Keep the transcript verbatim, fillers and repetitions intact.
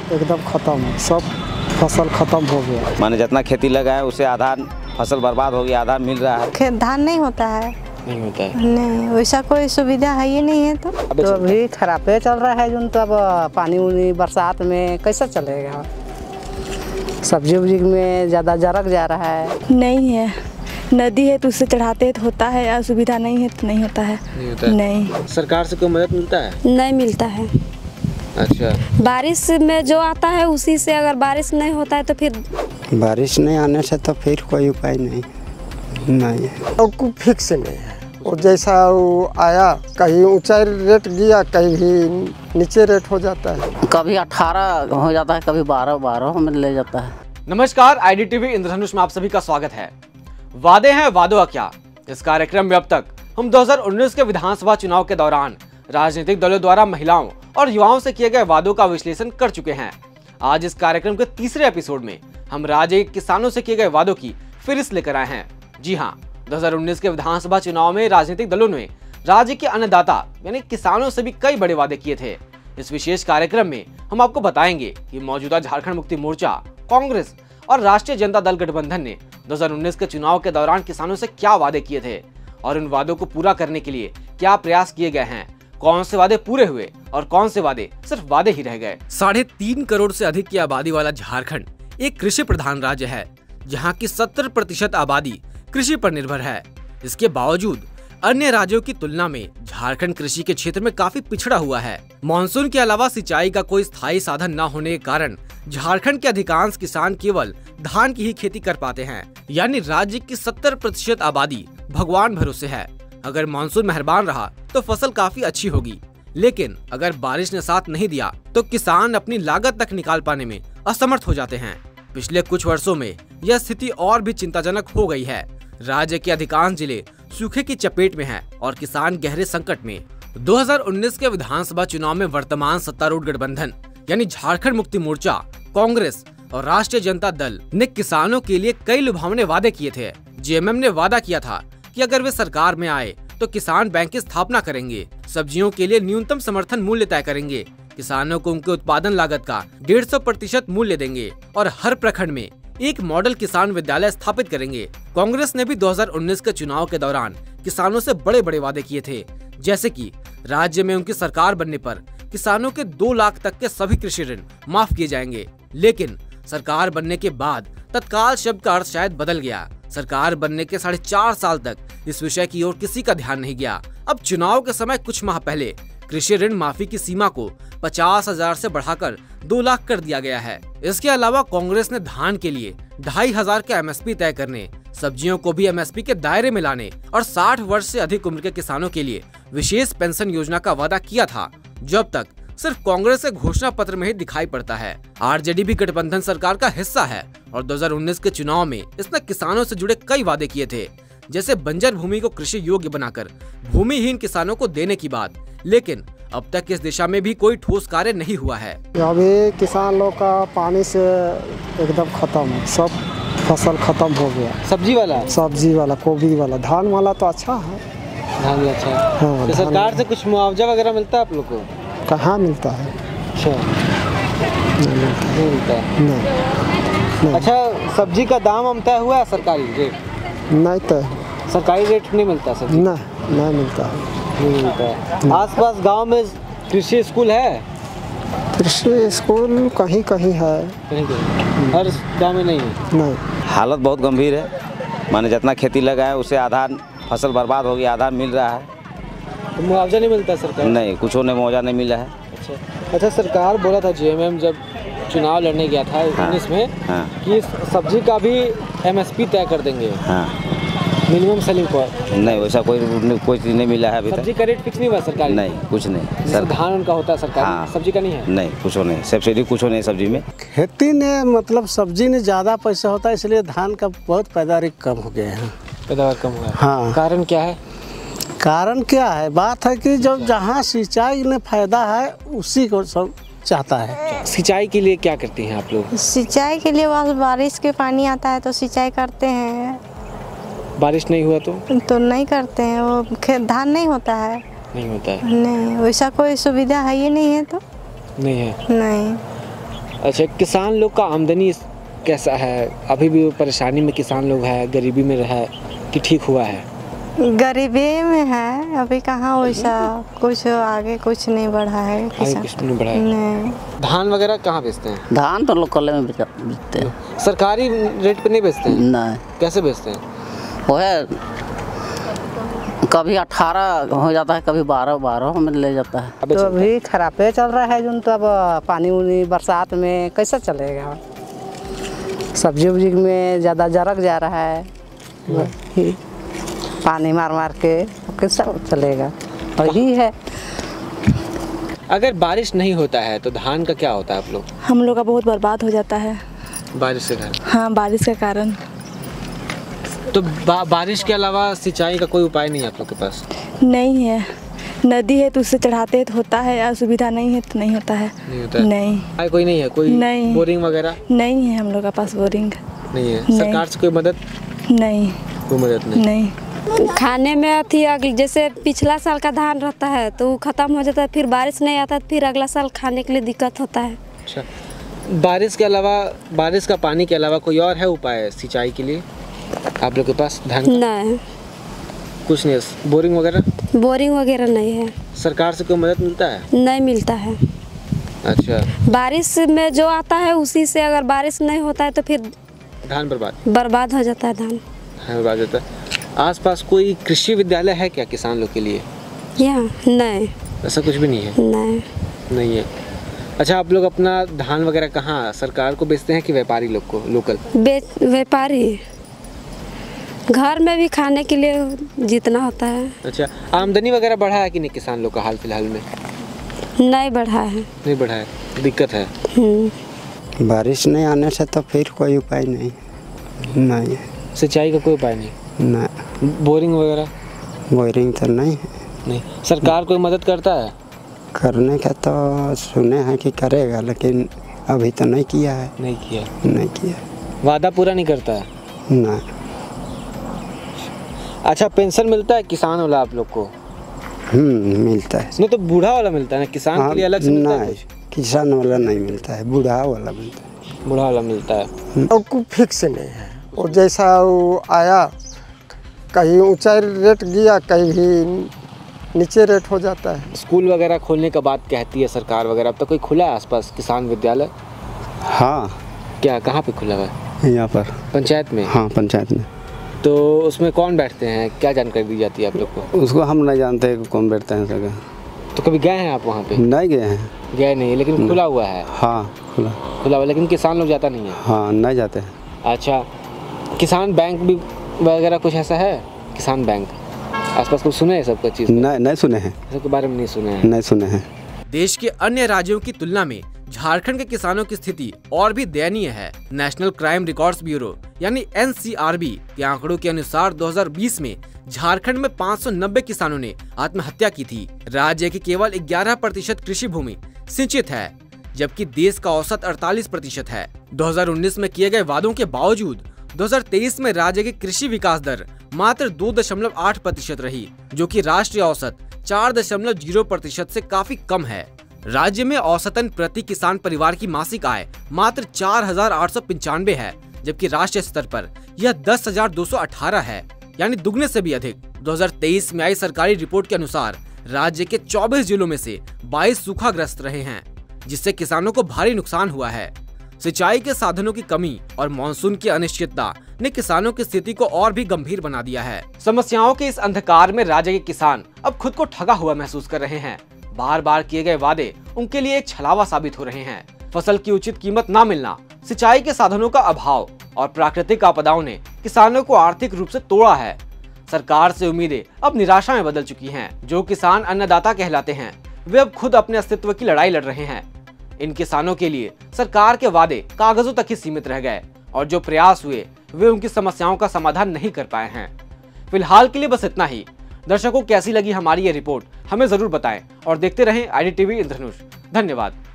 एकदम खत्म, सब फसल खत्म हो गया। माने जितना खेती लगा है उससे आधा फसल बर्बाद हो गया, आधा मिल रहा है। खेत धान नहीं होता है, नहीं होता है, नहीं वैसा कोई सुविधा है ही नहीं है। तो तो अभी खराबे चल रहा है जो, तब पानी उनी बरसात में कैसे चलेगा। सब्जी उब्जी में ज़्यादा जरक जा रहा है। नहीं है, नदी है तो उससे चढ़ाते तो होता है, या सुविधा नहीं है तो नहीं होता है। नहीं होता है। नहीं, सरकार से कोई मदद मिलता है? नहीं मिलता है। अच्छा, बारिश में जो आता है उसी से, अगर बारिश नहीं होता है तो फिर बारिश नहीं आने से तो फिर कोई उपाय नहीं नहीं और कुछ फिक्स नहीं है। और जैसा वो आया, कहीं ऊंचा रेट गया, कहीं नीचे रेट हो जाता है। कभी अठारह हो जाता है, कभी बारह बारह में ले जाता है। नमस्कार, आईडीटीवी इंद्रधनुष में आप सभी का स्वागत है। वादे हैं वादों का क्या, इस कार्यक्रम में अब तक हम दो हज़ार उन्नीस के विधानसभा चुनाव के दौरान राजनीतिक दलों द्वारा महिलाओं और युवाओं से किए गए वादों का विश्लेषण कर चुके हैं। आज इस कार्यक्रम के तीसरे एपिसोड में हम राज्य के किसानों से किए गए वादों की फिरिस्त लेकर आए हैं। जी हाँ, दो हज़ार उन्नीस के विधानसभा चुनाव में राजनीतिक दलों ने राज्य के अन्नदाता यानी किसानों से भी कई बड़े वादे किए थे। इस विशेष कार्यक्रम में हम आपको बताएंगे कि मौजूदा झारखंड मुक्ति मोर्चा, कांग्रेस और राष्ट्रीय जनता दल गठबंधन ने दो हज़ार उन्नीस के चुनाव के दौरान किसानों से क्या वादे किए थे और उन वादों को पूरा करने के लिए क्या प्रयास किए गए हैं। कौन से वादे पूरे हुए और कौन से वादे सिर्फ वादे ही रह गए। साढ़े तीन करोड़ से अधिक की आबादी वाला झारखंड एक कृषि प्रधान राज्य है, जहां की सत्तर प्रतिशत आबादी कृषि पर निर्भर है। इसके बावजूद अन्य राज्यों की तुलना में झारखंड कृषि के क्षेत्र में काफी पिछड़ा हुआ है। मानसून के अलावा सिंचाई का कोई स्थायी साधन न होने के कारण झारखंड के अधिकांश किसान केवल धान की ही खेती कर पाते हैं, यानी राज्य की सत्तर प्रतिशत आबादी भगवान भरोसे है। अगर मानसून मेहरबान रहा तो फसल काफी अच्छी होगी, लेकिन अगर बारिश ने साथ नहीं दिया तो किसान अपनी लागत तक निकाल पाने में असमर्थ हो जाते हैं। पिछले कुछ वर्षों में यह स्थिति और भी चिंताजनक हो गई है। राज्य के अधिकांश जिले सूखे की चपेट में हैं और किसान गहरे संकट में। दो हज़ार उन्नीस के विधानसभा चुनाव में वर्तमान सत्तारूढ़ गठबंधन यानी झारखंड मुक्ति मोर्चा, कांग्रेस और राष्ट्रीय जनता दल ने किसानों के लिए कई लुभावने वादे किए थे। जेएमएम ने वादा किया था कि अगर वे सरकार में आए तो किसान बैंक की स्थापना करेंगे, सब्जियों के लिए न्यूनतम समर्थन मूल्य तय करेंगे, किसानों को उनके उत्पादन लागत का डेढ़ सौ प्रतिशत मूल्य देंगे और हर प्रखंड में एक मॉडल किसान विद्यालय स्थापित करेंगे। कांग्रेस ने भी दो हज़ार उन्नीस के चुनाव के दौरान किसानों से बड़े बड़े वादे किए थे, जैसे कि राज्य में उनकी सरकार बनने पर किसानों के दो लाख तक के सभी कृषि ऋण माफ किए जाएंगे। लेकिन सरकार बनने के बाद तत्काल शब्द का अर्थ शायद बदल गया। सरकार बनने के साढ़े चार साल तक इस विषय की ओर किसी का ध्यान नहीं गया। अब चुनाव के समय कुछ माह पहले कृषि ऋण माफी की सीमा को पचास हजार से बढ़ाकर दो लाख कर दिया गया है। इसके अलावा कांग्रेस ने धान के लिए ढाई हजार के एमएसपी तय करने, सब्जियों को भी एमएसपी के दायरे में लाने और साठ वर्ष से अधिक उम्र के किसानों के लिए विशेष पेंशन योजना का वादा किया था, जो अब तक सिर्फ कांग्रेस के घोषणा पत्र में ही दिखाई पड़ता है। आरजेडी भी गठबंधन सरकार का हिस्सा है और दो हज़ार उन्नीस के चुनाव में इसने किसानों से जुड़े कई वादे किए थे, जैसे बंजर भूमि को कृषि योग्य बनाकर भूमिहीन किसानों को देने की बात। लेकिन अब तक इस दिशा में भी कोई ठोस कार्य नहीं हुआ है। अभी किसान लोग का पानी से एकदम खत्म, सब फसल खत्म हो गया। सब्जी वाला सब्जी वाला, गोभी वाला, धान वाला तो अच्छा है। धान भी अच्छा है। हाँ, तो सरकार से कुछ मुआवजा वगैरह मिलता है आप लोग को? कहाँ मिलता है? अच्छा, नहीं मिलता है। नहीं मिलता है। नहीं, नहीं। अच्छा, सब्जी का दाम हम तय हुआ है सरकारी रेट? नहीं तय, सरकारी रेट नहीं मिलता सब्जी? नहीं नहीं मिलता है, नहीं मिलता है। आसपास गांव में कृषि स्कूल है? कृषि स्कूल कहीं कहीं है, कहीं कहीं, हर गांव में नहीं है। नहीं। हालत बहुत गंभीर है। माने जितना खेती लगा है उससे आधा फसल बर्बाद हो गया, आधा मिल रहा है। तो मुआवजा नहीं मिलता सरकार? नहीं, कुछ ने मुआवजा नहीं मिला है। अच्छा अच्छा, सरकार बोला था जेएमएम जब चुनाव लड़ने गया था उन्नीस में, हाँ, कि सब्जी का भी एमएसपी तय कर देंगे, हाँ, मिनिमम सेलिंग प्राइस। नहीं, वैसा कोई कोई चीज नहीं मिला है अभी तक। सब्जी का रेट फिक्स नहीं हुआ सरकार? नहीं, कुछ नहीं। सर धान उनका होता है सरकार, हाँ, सब्जी का नहीं है? नहीं, कुछ नहीं, सब्सिडी कुछ नहीं सब्जी में। खेती ने मतलब सब्जी ने ज़्यादा पैसा होता है, इसलिए धान का बहुत पैदावार कम हो गया है। पैदावार कम हुआ है। हाँ, कारण क्या है? कारण क्या है? बात है कि जब जहाँ सिंचाई में फायदा है उसी को सब चाहता है। सिंचाई के लिए क्या करती हैं आप लोग? सिंचाई के लिए बस बारिश के पानी आता है तो सिंचाई करते हैं, बारिश नहीं हुआ तो तो नहीं करते हैं। वो खेत धान नहीं होता है, नहीं होता है। नहीं वैसा कोई सुविधा है ही नहीं है। तो नहीं है। नहीं। अच्छा, किसान लोग का आमदनी कैसा है? अभी भी परेशानी में किसान लोग है, गरीबी में रहा कि ठीक हुआ है? गरीबी में है, अभी कहाँ वैसा कुछ आगे कुछ नहीं बढ़ा है। आगे कुछ नहीं बढ़ा है। नहीं। धान वगैरह कहाँ बेचते हैं? धान तो लोकल में बेचते हैं। सरकारी रेट पे नहीं बेचते हैं? नहीं। कैसे बेचते हैं? वो है कभी अठारह हो जाता है, कभी बारह बारह में ले जाता है। तो अभी खराबे चल रहा है जो, तो अब पानी उनी बरसात में कैसा चलेगा? सब्जी उब्जी में ज़्यादा जरक जा रहा है, पानी मार मार के कैसा चलेगा? वही है। अगर बारिश नहीं होता है तो धान का क्या होता है आप लोग? हम लोग का बहुत बर्बाद हो जाता है बारिश के कारण। हाँ, बारिश के कारण। तो बा, बारिश के अलावा सिंचाई का कोई उपाय नहीं है आप लोग के पास? नहीं है। नदी है तो उससे चढ़ाते हैं तो होता है, या सुविधा नहीं है तो नहीं होता है। नहीं होता है? नहीं। आए कोई नहीं है? कोई नहीं। बोरिंग वगैरह नहीं है हम लोग के पास बोरिंग। नहीं है? नहीं। सरकार से कोई मदद? नहीं। कोई मदद नहीं? नहीं। खाने में अथी अगले जैसे पिछला साल का धान रहता है तो वो ख़त्म हो जाता है, फिर बारिश नहीं आता तो फिर अगला साल खाने के लिए दिक्कत होता है। अच्छा, बारिश के अलावा, बारिश का पानी के अलावा कोई और है उपाय सिंचाई के लिए आप लोग के पास? धान नहीं, कुछ नहीं है? बोरिंग वगैरह? बोरिंग वगैरह नहीं है। सरकार से कोई मदद मिलता है? नहीं मिलता है। अच्छा, बारिश में जो आता है उसी से, अगर बारिश नहीं होता है तो फिर धान बर्बाद बर्बाद हो जाता है। धान धान बर्बाद होता है। आसपास कोई कृषि विद्यालय है क्या किसान लोग के लिए? यहाँ नहीं। ऐसा कुछ भी नहीं है? नहीं। नहीं है। अच्छा, आप लोग अपना धान वगैरह कहाँ सरकार को बेचते हैं कि व्यापारी लोग को, लोकल? बेच व्यापारी, घर में भी खाने के लिए जितना होता है। अच्छा, आमदनी वगैरह बढ़ा है कि नहीं किसान लोग का हाल फिलहाल में? नहीं बढ़ा है। नहीं बढ़ा है, दिक्कत है। बारिश नहीं आने से तो फिर कोई उपाय नहीं। नहीं। सिंचाई का कोई उपाय नहीं? नहीं। बोरिंग वगैरह? बोरिंग तो नहीं है। नहीं। सरकार कोई मदद करता है? करने का तो सुने हैं कि करेगा, लेकिन अभी तो नहीं किया है। नहीं किया? नहीं किया। वादा पूरा नहीं करता है? नहीं। अच्छा, पेंशन मिलता है किसान वाला आप लोग को? हम्म मिलता है। नहीं तो बूढ़ा वाला मिलता है ना, किसान हाँ, के लिए अलग से मिलता है? नहीं, किसान वाला नहीं मिलता है, बूढ़ा वाला मिलता है। बूढ़ा वाला मिलता है। और कोई फिक्स नहीं है, और जैसा वो आया, कहीं ऊंचा रेट गया, कहीं भी नीचे रेट हो जाता है। स्कूल वगैरह खोलने का बात कहती है सरकार वगैरह, अब तक कोई खुला है आसपास किसान विद्यालय? हाँ। क्या, कहाँ पे खुला हुआ है? यहाँ पर पंचायत में? हाँ, पंचायत में। तो उसमें कौन बैठते हैं, क्या जानकारी दी जाती है आप लोग को? उसको हम नहीं जानते कि कौन बैठते हैं सके। तो कभी गए हैं आप वहाँ पे? नहीं गए हैं। गए नहीं, लेकिन खुला हुआ है? हाँ, खुला खुला हुआ, लेकिन किसान लोग जाता नहीं है? हाँ, नहीं जाते हैं। अच्छा, किसान बैंक भी वगैरह कुछ ऐसा है? किसान बैंक आसपास कुछ सुने हैं सबका चीज़? नहीं, नहीं सुने हैं। इसके बारे में नहीं सुने हैं? नहीं सुने हैं। देश के अन्य राज्यों की तुलना में झारखंड के किसानों की स्थिति और भी दयनीय है। नेशनल क्राइम रिकॉर्ड्स ब्यूरो यानी एन सी आर बी के आंकड़ों के अनुसार दो हज़ार बीस में झारखंड में पाँच सौ नब्बे किसानों ने आत्महत्या की थी। राज्य की केवल ग्यारह प्रतिशत कृषि भूमि सिंचित है, जबकि देश का औसत अड़तालीस प्रतिशत है। दो हज़ार उन्नीस में किए गए वादों के बावजूद दो हज़ार तेईस में राज्य की कृषि विकास दर मात्र दो दशमलव आठ प्रतिशत रही, जो कि राष्ट्रीय औसत चार दशमलव जीरो प्रतिशत से काफी कम है। राज्य में औसतन प्रति किसान परिवार की मासिक आय मात्र चार हजार आठ सौ पंचानवे है, जबकि राष्ट्रीय स्तर पर यह दस हजार दो सौ अठारह है, यानी दुगने से भी अधिक। दो हज़ार तेईस में आई सरकारी रिपोर्ट के अनुसार राज्य के चौबीस जिलों में से बाईस सूखाग्रस्त रहे हैं, जिससे किसानों को भारी नुकसान हुआ है। सिंचाई के साधनों की कमी और मानसून की अनिश्चितता ने किसानों की स्थिति को और भी गंभीर बना दिया है। समस्याओं के इस अंधकार में राज्य के किसान अब खुद को ठगा हुआ महसूस कर रहे हैं। बार बार किए गए वादे उनके लिए एक छलावा साबित हो रहे हैं। फसल की उचित कीमत न मिलना, सिंचाई के साधनों का अभाव और प्राकृतिक आपदाओं ने किसानों को आर्थिक रूप से तोड़ा है। सरकार से उम्मीदें अब निराशा में बदल चुकी हैं। जो किसान अन्नदाता कहलाते हैं, वे अब खुद अपने अस्तित्व की लड़ाई लड़ रहे हैं। इन किसानों के लिए सरकार के वादे कागजों तक ही सीमित रह गए और जो प्रयास हुए वे उनकी समस्याओं का समाधान नहीं कर पाए हैं। फिलहाल के लिए बस इतना ही। दर्शकों, कैसी लगी हमारी ये रिपोर्ट हमें जरूर बताएं और देखते रहें I D T V Indradhanush. धन्यवाद।